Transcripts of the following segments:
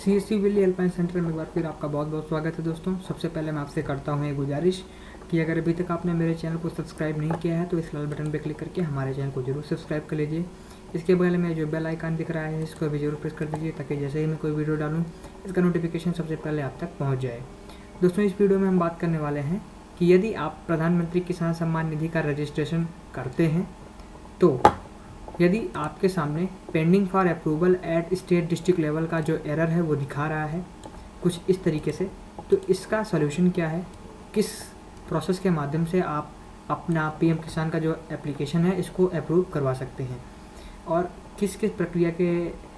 CSC Willie helpline centre में एक बार फिर आपका बहुत बहुत स्वागत है दोस्तों। सबसे पहले मैं आपसे करता हूं एक गुजारिश कि अगर अभी तक आपने मेरे चैनल को सब्सक्राइब नहीं किया है तो इस लाल बटन पर क्लिक करके हमारे चैनल को जरूर सब्सक्राइब कर लीजिए। इसके बगल में जो बेल आइकन दिख रहा है इसको भी जरूर प्रेस कर दीजिए ताकि जैसे ही मैं कोई वीडियो डालूँ इसका नोटिफिकेशन सबसे पहले आप तक पहुँच जाए। दोस्तों, इस वीडियो में हम बात करने वाले हैं कि यदि आप प्रधानमंत्री किसान सम्मान निधि का रजिस्ट्रेशन करते हैं तो यदि आपके सामने pending for approval at state district level का जो एरर है वो दिखा रहा है कुछ इस तरीके से, तो इसका सॉल्यूशन क्या है, किस प्रोसेस के माध्यम से आप अपना पीएम किसान का जो एप्लीकेशन है इसको अप्रूव करवा सकते हैं और किस किस प्रक्रिया के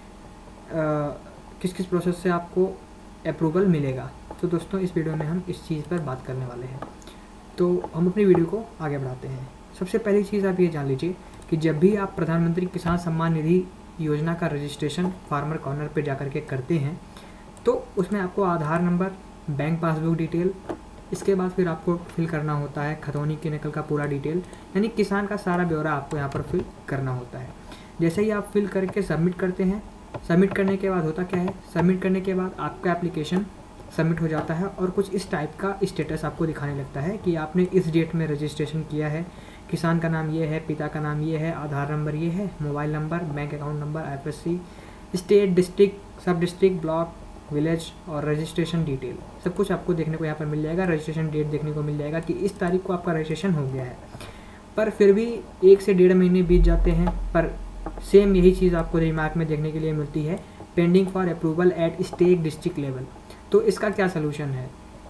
किस किस प्रोसेस से आपको अप्रूवल मिलेगा। तो दोस्तों, इस वीडियो में हम इस चीज़ पर बात करने वाले हैं। तो हम अपनी वीडियो को आगे बढ़ाते हैं। सबसे पहली चीज़ आप ये जान लीजिए कि जब भी आप प्रधानमंत्री किसान सम्मान निधि योजना का रजिस्ट्रेशन फार्मर कॉर्नर पे जाकर के करते हैं तो उसमें आपको Aadhaar number, bank passbook detail, इसके बाद फिर आपको फिल करना होता है खतौनी की नकल का पूरा डिटेल, यानी किसान का सारा ब्यौरा आपको यहाँ पर फिल करना होता है। जैसे ही आप फिल करके सबमिट करते हैं, सबमिट करने के बाद होता क्या है, सबमिट करने के बाद आपका एप्लीकेशन सबमिट हो जाता है और कुछ इस टाइप का स्टेटस आपको दिखाने लगता है कि आपने इस डेट में रजिस्ट्रेशन किया है, किसान का नाम ये है, पिता का नाम ये है, आधार नंबर ये है, mobile number, bank account number, IFSC, state, district, sub district, block, village और रजिस्ट्रेशन डिटेल सब कुछ आपको देखने को यहाँ पर मिल जाएगा। रजिस्ट्रेशन डेट देखने को मिल जाएगा कि इस तारीख को आपका रजिस्ट्रेशन हो गया है। पर फिर भी 1 से 1.5 महीने बीत जाते हैं पर सेम यही चीज़ आपको रिमार्क में देखने के लिए मिलती है, pending for approval at state district level. तो इसका क्या सलूशन है,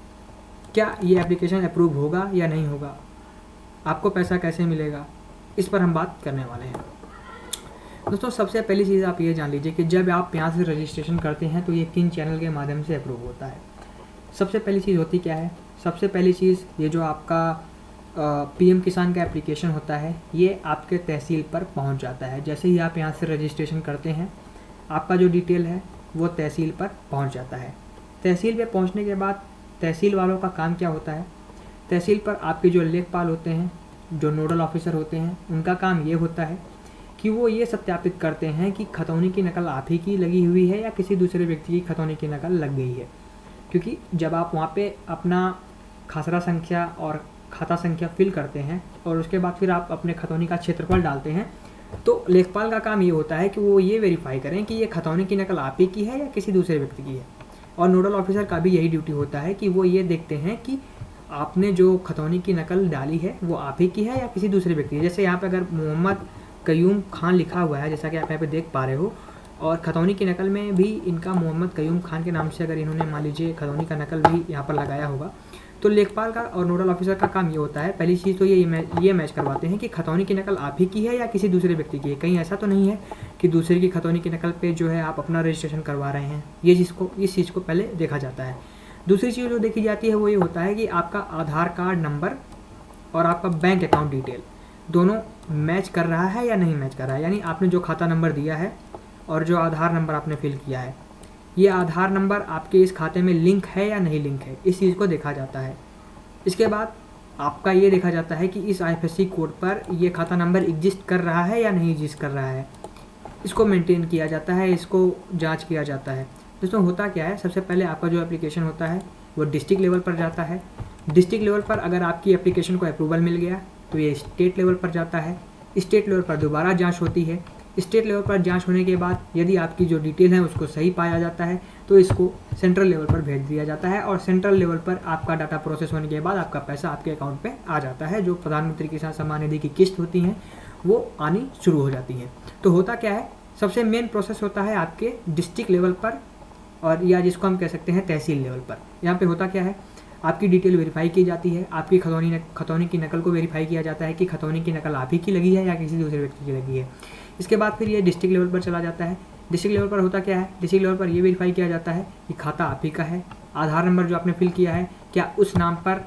क्या ये एप्लीकेशन अप्रूव होगा या नहीं होगा, आपको पैसा कैसे मिलेगा, इस पर हम बात करने वाले हैं। दोस्तों, सबसे पहली चीज़ आप ये जान लीजिए कि जब आप यहाँ से रजिस्ट्रेशन करते हैं तो ये किन चैनल के माध्यम से अप्रूव होता है। सबसे पहली चीज़ होती क्या है, सबसे पहली चीज़ ये जो आपका पीएम किसान का एप्लीकेशन होता है ये आपके तहसील पर पहुँच जाता है। जैसे ही आप यहाँ से रजिस्ट्रेशन करते हैं आपका जो डिटेल है वो तहसील पर पहुँच जाता है। तहसील पे पहुँचने के बाद तहसील वालों का काम क्या होता है, तहसील पर आपके जो लेखपाल होते हैं, जो नोडल ऑफिसर होते हैं, उनका काम ये होता है कि वो ये सत्यापित करते हैं कि खतौनी की नकल आप ही की लगी हुई है या किसी दूसरे व्यक्ति की खतौनी की नकल लग गई है। क्योंकि जब आप वहाँ पे अपना खसरा संख्या और खाता संख्या फिल करते हैं और उसके बाद फिर आप अपने खतौनी का क्षेत्रफल डालते हैं तो लेखपाल का काम ये होता है कि वो ये वेरीफाई करें कि ये खतौनी की नकल आप ही की है या किसी दूसरे व्यक्ति की है। और नोडल ऑफिसर का भी यही ड्यूटी होता है कि वो ये देखते हैं कि आपने जो खतौनी की नकल डाली है वो आप ही की है या किसी दूसरे व्यक्ति की। जैसे यहाँ पे अगर मोहम्मद कयूम खान लिखा हुआ है जैसा कि आप यहाँ पे देख पा रहे हो और खतौनी की नकल में भी इनका मोहम्मद कयूम खान के नाम से अगर इन्होंने मान लीजिए खतौनी का नकल भी यहाँ पर लगाया होगा तो लेखपाल का और नोडल ऑफिसर का काम ये होता है, पहली चीज़ तो ये मैच करवाते हैं कि खतौनी की नकल आप ही की है या किसी दूसरे व्यक्ति की है। कहीं ऐसा तो नहीं है कि दूसरे की खतौनी की नकल पे जो है आप अपना रजिस्ट्रेशन करवा रहे हैं। इस चीज़ को पहले देखा जाता है। दूसरी चीज़ जो देखी जाती है वो ये होता है कि आपका आधार कार्ड नंबर और आपका बैंक अकाउंट डिटेल दोनों मैच कर रहा है या नहीं मैच कर रहा है। यानी आपने जो खाता नंबर दिया है और जो आधार नंबर आपने फिल किया है ये आधार नंबर आपके इस खाते में लिंक है या नहीं लिंक है, इस चीज़ को देखा जाता है। इसके बाद आपका ये देखा जाता है कि इस IFSC कोड पर ये खाता नंबर एग्जिस्ट कर रहा है या नहीं एग्जिस्ट कर रहा है, इसको मेंटेन किया जाता है, इसको जांच किया जाता है। दोस्तों, होता क्या है, सबसे पहले आपका जो एप्लीकेशन होता है वो डिस्ट्रिक्ट लेवल पर जाता है। डिस्ट्रिक्ट लेवल पर अगर आपकी एप्लीकेशन को अप्रूवल मिल गया तो ये स्टेट लेवल पर जाता है। स्टेट लेवल पर दोबारा जांच होती है। स्टेट लेवल पर जांच होने के बाद यदि आपकी जो डिटेल है उसको सही पाया जाता है तो इसको सेंट्रल लेवल पर भेज दिया जाता है और सेंट्रल लेवल पर आपका डाटा प्रोसेस होने के बाद आपका पैसा आपके अकाउंट पे आ जाता है। जो प्रधानमंत्री किसान सम्मान निधि की किस्त होती हैं वो आनी शुरू हो जाती हैं। तो होता क्या है, सबसे मेन प्रोसेस होता है आपके डिस्ट्रिक्ट लेवल पर और या जिसको हम कह सकते हैं तहसील लेवल पर। यहाँ पे होता क्या है, आपकी डिटेल वेरीफाई की जाती है, आपकी खतौनी की नकल को वेरीफाई किया जाता है कि खतौनी की नकल आप ही की लगी है या किसी दूसरे व्यक्ति की लगी है। इसके बाद फिर ये डिस्ट्रिक्ट लेवल पर चला जाता है। डिस्ट्रिक्ट लेवल पर होता क्या है, डिस्ट्रिक्ट लेवल पर ये वेरीफाई किया जाता है कि खाता आप ही का है, आधार नंबर जो आपने फिल किया है क्या उस नाम पर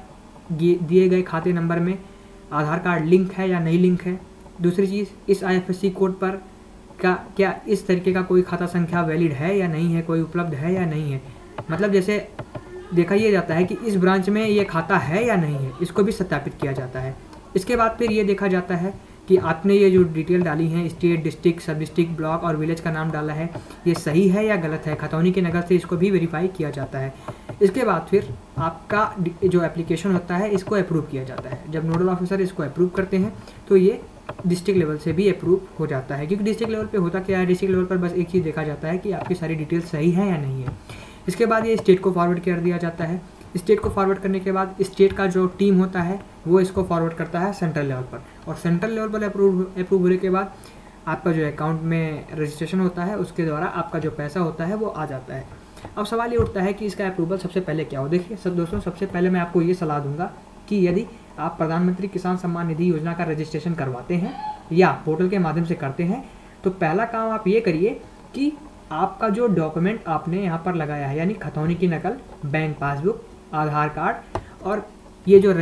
दिए गए खाते नंबर में आधार कार्ड लिंक है या नहीं लिंक है। दूसरी चीज़, इस IFSC कोड पर क्या इस तरीके का कोई खाता संख्या वैलिड है या नहीं है, कोई उपलब्ध है या नहीं है। मतलब जैसे देखा ये जाता है कि इस ब्रांच में ये खाता है या नहीं है, इसको भी सत्यापित किया जाता है। इसके बाद फिर ये देखा जाता है कि आपने ये जो डिटेल डाली है, state, district, sub district, block और विलेज का नाम डाला है, ये सही है या गलत है। खतौनी की नकल से इसको भी वेरीफाई किया जाता है। इसके बाद फिर आपका जो एप्लीकेशन होता है इसको अप्रूव किया जाता है। जब नोडल ऑफिसर इसको अप्रूव करते हैं तो ये डिस्ट्रिक्ट लेवल से भी अप्रूव हो जाता है, क्योंकि डिस्ट्रिक्ट लेवल पे होता क्या है, डिस्ट्रिक्ट लेवल पर बस एक चीज़ देखा जाता है कि आपकी सारी डिटेल सही है या नहीं है। इसके बाद ये स्टेट को फॉरवर्ड कर दिया जाता है। स्टेट को फॉरवर्ड करने के बाद स्टेट का जो टीम होता है वो इसको फॉरवर्ड करता है सेंट्रल लेवल पर, और सेंट्रल लेवल पर अप्रूव होने के बाद आपका जो अकाउंट में रजिस्ट्रेशन होता है उसके द्वारा आपका जो पैसा होता है वो आ जाता है। अब सवाल ये उठता है कि इसका अप्रूवल सबसे पहले क्या हो। देखिए सब दोस्तों, सबसे पहले मैं आपको ये सलाह दूंगा कि यदि आप प्रधानमंत्री किसान सम्मान निधि योजना का रजिस्ट्रेशन करवाते हैं या पोर्टल के माध्यम से करते हैं तो पहला काम आप ये करिए कि आपका जो डॉक्यूमेंट आपने यहाँ पर लगाया है, यानी खतौनी की नकल, बैंक पासबुक, आधार कार्ड और ये जो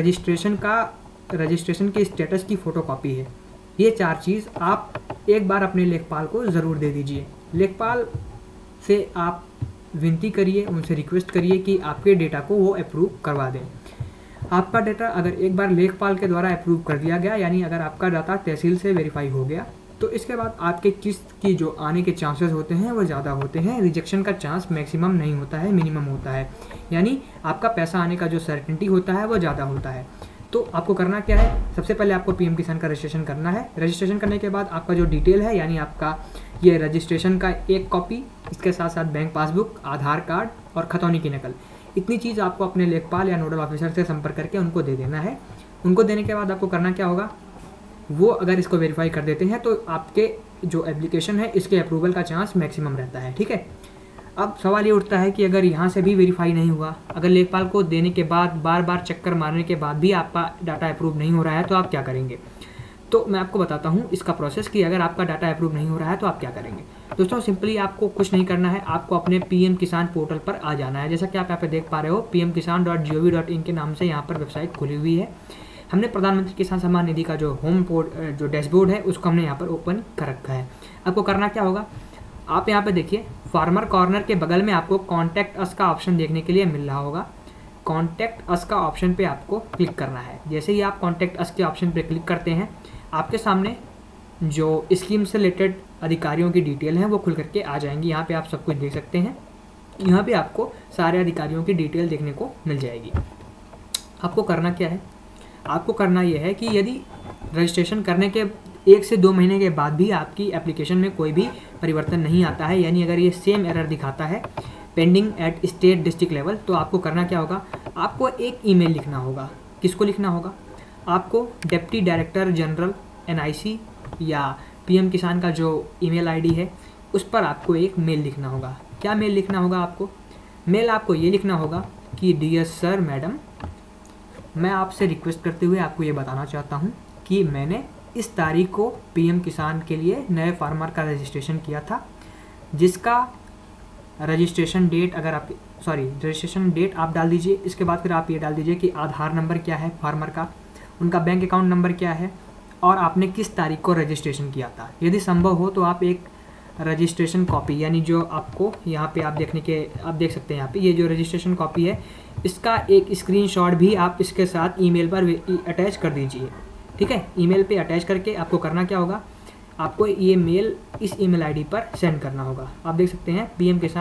रजिस्ट्रेशन के स्टेटस की फ़ोटोकॉपी है, ये 4 चीज़ आप एक बार अपने लेखपाल को ज़रूर दे दीजिए। लेखपाल से आप विनती करिए, उनसे रिक्वेस्ट करिए कि आपके डेटा को वो अप्रूव करवा दें। आपका डाटा अगर एक बार लेखपाल के द्वारा अप्रूव कर दिया गया, यानी अगर आपका डाटा तहसील से वेरीफाई हो गया, तो इसके बाद आपके किस्त की जो आने के चांसेस होते हैं वो ज़्यादा होते हैं। रिजेक्शन का चांस मैक्सिमम नहीं होता है, मिनिमम होता है, यानी आपका पैसा आने का जो सर्टेनिटी होता है वो ज़्यादा होता है। तो आपको करना क्या है, सबसे पहले आपको पीएम किसान का रजिस्ट्रेशन करना है। रजिस्ट्रेशन करने के बाद आपका जो डिटेल है, यानी आपका ये रजिस्ट्रेशन का एक कॉपी, इसके साथ साथ बैंक पासबुक, आधार कार्ड और खतौनी की नकल, इतनी चीज़ आपको अपने लेखपाल या नोडल ऑफिसर से संपर्क करके उनको दे देना है। उनको देने के बाद आपको करना क्या होगा, वो अगर इसको वेरीफाई कर देते हैं तो आपके जो एप्लीकेशन है इसके अप्रूवल का चांस मैक्सिमम रहता है। ठीक है। अब सवाल ये उठता है कि अगर यहाँ से भी वेरीफाई नहीं हुआ, अगर लेखपाल को देने के बाद बार बार चक्कर मारने के बाद भी आपका डाटा अप्रूव नहीं हो रहा है तो आप क्या करेंगे। तो मैं आपको बताता हूँ इसका प्रोसेस कि अगर आपका डाटा अप्रूव नहीं हो रहा है तो आप क्या करेंगे। दोस्तों सिंपली आपको कुछ नहीं करना है, आपको अपने पीएम किसान पोर्टल पर आ जाना है। जैसा कि आप यहाँ पे देख पा रहे हो, pmkisan.gov.in के नाम से यहाँ पर वेबसाइट खुली हुई है। हमने प्रधानमंत्री किसान सम्मान निधि का जो जो डैशबोर्ड है उसको हमने यहाँ पर ओपन कर रखा है। आपको करना क्या होगा, आप यहाँ पे देखिए फार्मर कॉर्नर के बगल में आपको कॉन्टैक्ट अस का ऑप्शन देखने के लिए मिल रहा होगा। कॉन्टैक्ट अस का ऑप्शन पे आपको क्लिक करना है। जैसे ही आप कॉन्टैक्ट अस के ऑप्शन पे क्लिक करते हैं, आपके सामने जो स्कीम से रिलेटेड अधिकारियों की डिटेल हैं वो खुल करके आ जाएंगी। यहाँ पे आप सब कुछ देख सकते हैं। यहाँ पे आपको सारे अधिकारियों की डिटेल देखने को मिल जाएगी। आपको करना क्या है, आपको करना यह है कि यदि रजिस्ट्रेशन करने के 1 से 2 महीने के बाद भी आपकी एप्लीकेशन में कोई भी परिवर्तन नहीं आता है, यानी अगर ये सेम एरर दिखाता है pending at state district level, तो आपको करना क्या होगा, आपको एक ईमेल लिखना होगा। किसको लिखना होगा, आपको डिप्टी डायरेक्टर जनरल NIC या पीएम किसान का जो ईमेल आईडी है उस पर आपको एक मेल लिखना होगा। क्या मेल लिखना होगा आपको, मेल आपको ये लिखना होगा कि डियर सर मैडम, मैं आपसे रिक्वेस्ट करते हुए आपको ये बताना चाहता हूँ कि मैंने इस तारीख को पीएम किसान के लिए नए फार्मर का रजिस्ट्रेशन किया था, जिसका रजिस्ट्रेशन डेट रजिस्ट्रेशन डेट आप डाल दीजिए। इसके बाद फिर आप ये डाल दीजिए कि आधार नंबर क्या है फार्मर का, उनका बैंक अकाउंट नंबर क्या है और आपने किस तारीख को रजिस्ट्रेशन किया था। यदि संभव हो तो आप एक रजिस्ट्रेशन कॉपी, यानी जो आपको यहाँ पे आप देख सकते हैं यहाँ पे ये जो रजिस्ट्रेशन कॉपी है, इसका एक स्क्रीनशॉट भी आप इसके साथ ईमेल पर अटैच कर दीजिए। ठीक है, ईमेल पे अटैच करके आपको करना क्या होगा, आपको ये मेल इस ईमेल आईडी पर सेंड करना होगा। आप देख सकते हैं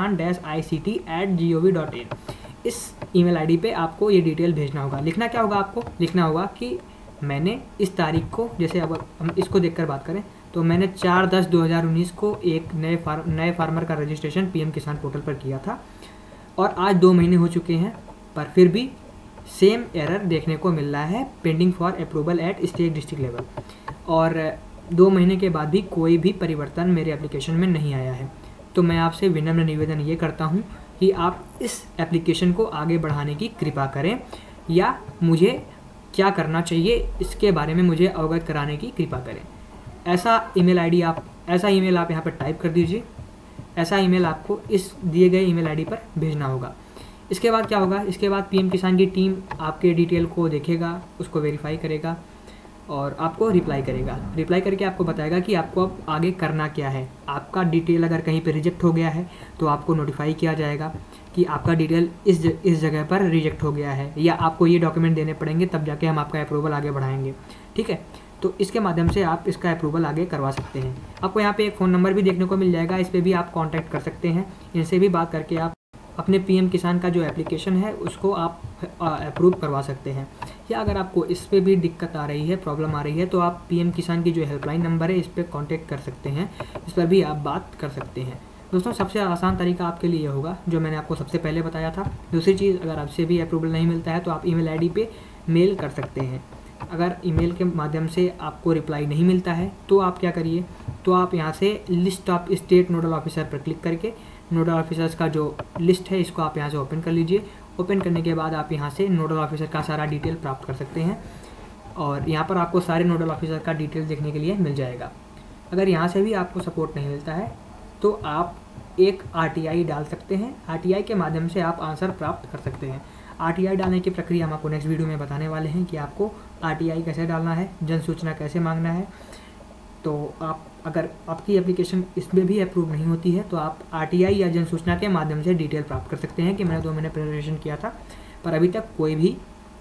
pmkisan-ict@gov.in, इस ईमेल आईडी पे आपको ये डिटेल भेजना होगा। लिखना क्या होगा, आपको लिखना होगा कि मैंने इस तारीख को, जैसे अब हम इसको देखकर बात करें तो मैंने 4/10/2019 को एक नए फार्मर का रजिस्ट्रेशन पीएम किसान पोर्टल पर किया था और आज 2 महीने हो चुके हैं, पर फिर भी सेम एरर देखने को मिल रहा है, pending for approval at state district level, और 2 महीने के बाद भी कोई भी परिवर्तन मेरे एप्लीकेशन में नहीं आया है। तो मैं आपसे विनम्र निवेदन ये करता हूँ कि आप इस एप्लीकेशन को आगे बढ़ाने की कृपा करें, या मुझे क्या करना चाहिए इसके बारे में मुझे अवगत कराने की कृपा करें। ऐसा ईमेल आप यहाँ पर टाइप कर दीजिए। ऐसा ईमेल आपको इस दिए गए ईमेल आईडी पर भेजना होगा। इसके बाद क्या होगा, इसके बाद पीएम किसान की टीम आपके डिटेल को देखेगा, उसको वेरीफाई करेगा और आपको रिप्लाई करेगा। रिप्लाई करके आपको बताएगा कि आपको अब आगे करना क्या है। आपका डिटेल अगर कहीं पे रिजेक्ट हो गया है तो आपको नोटिफाई किया जाएगा कि आपका डिटेल इस जगह पर रिजेक्ट हो गया है, या आपको ये डॉक्यूमेंट देने पड़ेंगे, तब जाके हम आपका अप्रूवल आगे बढ़ाएंगे। ठीक है, तो इसके माध्यम से आप इसका अप्रूवल आगे करवा सकते हैं। आपको यहाँ पे एक फ़ोन नंबर भी देखने को मिल जाएगा, इस पर भी आप कांटेक्ट कर सकते हैं। इनसे भी बात करके आप अपने पीएम किसान का जो एप्लीकेशन है उसको आप अप्रूव करवा सकते हैं। या अगर आपको इस पर भी दिक्कत आ रही है, प्रॉब्लम आ रही है, तो आप पीएम किसान की जो हेल्पलाइन नंबर है इस पर कॉन्टेक्ट कर सकते हैं, इस पर भी आप बात कर सकते हैं। दोस्तों सबसे आसान तरीका आपके लिए होगा जो मैंने आपको सबसे पहले बताया था। दूसरी चीज़, अगर आपसे भी अप्रूवल नहीं मिलता है तो आप ईमेल आईडी पे मेल कर सकते हैं। अगर ईमेल के माध्यम से आपको रिप्लाई नहीं मिलता है तो आप क्या करिए, तो आप यहाँ से list of state nodal officer पर क्लिक करके नोडल ऑफिसर्स का जो लिस्ट है इसको आप यहाँ से ओपन कर लीजिए। ओपन करने के बाद आप यहाँ से नोडल ऑफिसर का सारा डिटेल प्राप्त कर सकते हैं और यहाँ पर आपको सारे नोडल ऑफिसर का डिटेल देखने के लिए मिल जाएगा। अगर यहाँ से भी आपको सपोर्ट नहीं मिलता है तो आप एक RTI डाल सकते हैं। RTI के माध्यम से आप आंसर प्राप्त कर सकते हैं। RTI डालने की प्रक्रिया हम आपको नेक्स्ट वीडियो में बताने वाले हैं कि आपको RTI कैसे डालना है, जन सूचना कैसे मांगना है। तो आप अगर आपकी एप्लीकेशन इसमें भी अप्रूव नहीं होती है तो आप RTI या जन सूचना के माध्यम से डिटेल प्राप्त कर सकते हैं कि मैंने 2 महीने प्रेजेंटेशन किया था, पर अभी तक कोई भी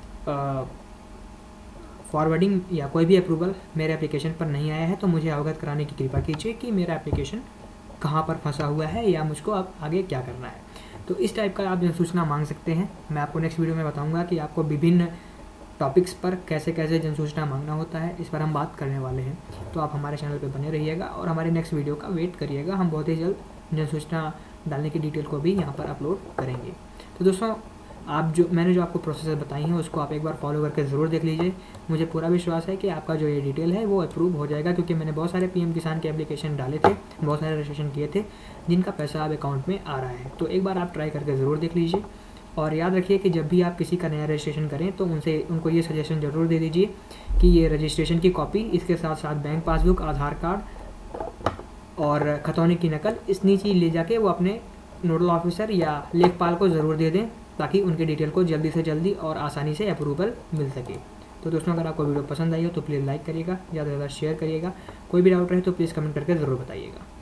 फॉरवर्डिंग या कोई भी अप्रूवल मेरे एप्लीकेशन पर नहीं आया है। तो मुझे अवगत कराने की कृपा कीजिए कि मेरा एप्लीकेशन कहाँ पर फंसा हुआ है या मुझको अब आगे क्या करना है। तो इस टाइप का आप जन सूचना मांग सकते हैं। मैं आपको नेक्स्ट वीडियो में बताऊंगा कि आपको विभिन्न टॉपिक्स पर कैसे कैसे जन सूचना मांगना होता है, इस पर हम बात करने वाले हैं। तो आप हमारे चैनल पर बने रहिएगा और हमारे नेक्स्ट वीडियो का वेट करिएगा। हम बहुत ही जल्द जन सूचना डालने की डिटेल को भी यहाँ पर अपलोड करेंगे। तो दोस्तों मैंने जो आपको प्रोसेस बताई हैं उसको आप एक बार फॉलो करके ज़रूर देख लीजिए। मुझे पूरा विश्वास है कि आपका जो ये डिटेल है वो अप्रूव हो जाएगा, क्योंकि मैंने बहुत सारे पीएम किसान के एप्लीकेशन डाले थे, बहुत सारे रजिस्ट्रेशन किए थे जिनका पैसा अब अकाउंट में आ रहा है। तो एक बार आप ट्राई करके ज़रूर देख लीजिए और याद रखिए कि जब भी आप किसी का नया रजिस्ट्रेशन करें तो उनको ये सजेशन ज़रूर दे दीजिए कि ये रजिस्ट्रेशन की कॉपी, इसके साथ साथ बैंक पासबुक, आधार कार्ड और खतौनी की नकल, इतनी चीज़ ले जाके वो अपने नोडल ऑफिसर या लेखपाल को ज़रूर दे दें, ताकि उनके डिटेल को जल्दी से जल्दी और आसानी से अप्रूवल मिल सके। तो दोस्तों अगर आपको वीडियो पसंद आई हो तो प्लीज़ लाइक करिएगा, ज़्यादा से ज़्यादा शेयर करिएगा। कोई भी डाउट रहे तो प्लीज़ कमेंट करके ज़रूर बताइएगा।